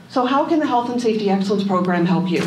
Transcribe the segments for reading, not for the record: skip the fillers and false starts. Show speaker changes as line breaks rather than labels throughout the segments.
So how can the Health and Safety Excellence Program help you?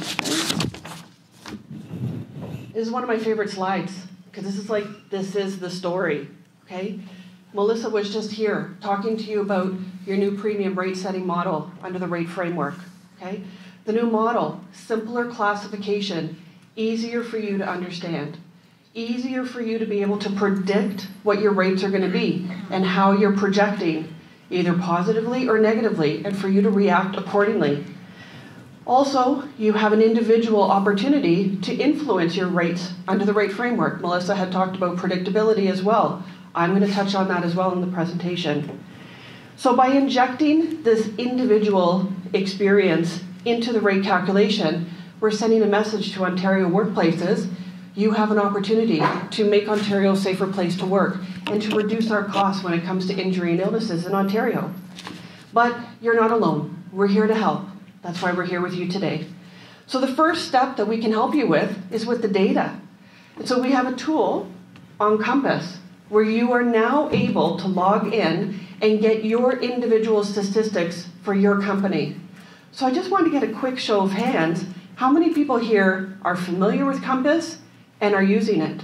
This is one of my favorite slides, because this is the story, okay? Melissa was just here talking to you about your new premium rate setting model under the rate framework, okay? The new model, simpler classification, easier for you to understand, easier for you to be able to predict what your rates are going to be and how you're projecting, either positively or negatively, and for you to react accordingly. Also, you have an individual opportunity to influence your rates under the rate framework. Melissa had talked about predictability as well. I'm going to touch on that as well in the presentation. So by injecting this individual experience into the rate calculation, we're sending a message to Ontario workplaces. You have an opportunity to make Ontario a safer place to work and to reduce our costs when it comes to injury and illnesses in Ontario. But you're not alone. We're here to help. That's why we're here with you today. So the first step that we can help you with is with the data. And so we have a tool on Compass where you are now able to log in and get your individual statistics for your company. So I just wanted to get a quick show of hands. How many people here are familiar with Compass and are using it?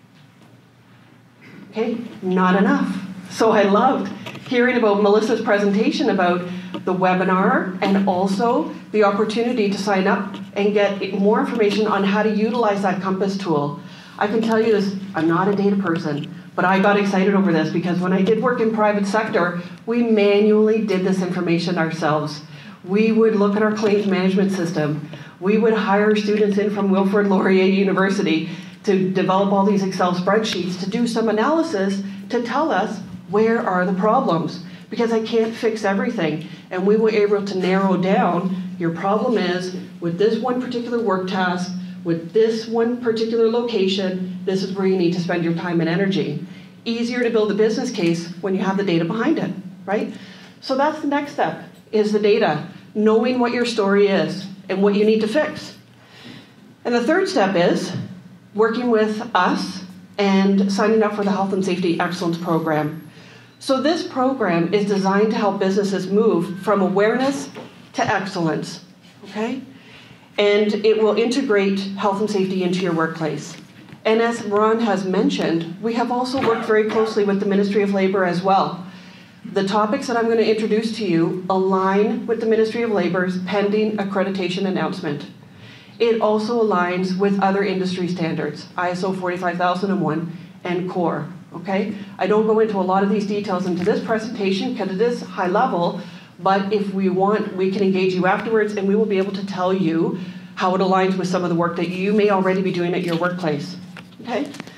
Okay, not enough. So I loved hearing about Melissa's presentation about the webinar and also the opportunity to sign up and get more information on how to utilize that Compass tool. I can tell you this, I'm not a data person, but I got excited over this because when I did work in private sector, we manually did this information ourselves. We would look at our claims management system. We would hire students in from Wilfrid Laurier University to develop all these Excel spreadsheets to do some analysis to tell us where are the problems, because I can't fix everything. And we were able to narrow down, your problem is with this one particular work task, with this one particular location, this is where you need to spend your time and energy. Easier to build a business case when you have the data behind it, right? So that's the next step, is the data, knowing what your story is and what you need to fix. And the third step is working with us and signing up for the Health and Safety Excellence Program. So this program is designed to help businesses move from awareness to excellence, okay? And it will integrate health and safety into your workplace. And as Ron has mentioned, we have also worked very closely with the Ministry of Labour as well. The topics that I'm going to introduce to you align with the Ministry of Labour's pending accreditation announcement. It also aligns with other industry standards, ISO 45001 and CORE. Okay? I don't go into a lot of these details into this presentation because it is high level, but if we want, we can engage you afterwards and we will be able to tell you how it aligns with some of the work that you may already be doing at your workplace. Okay?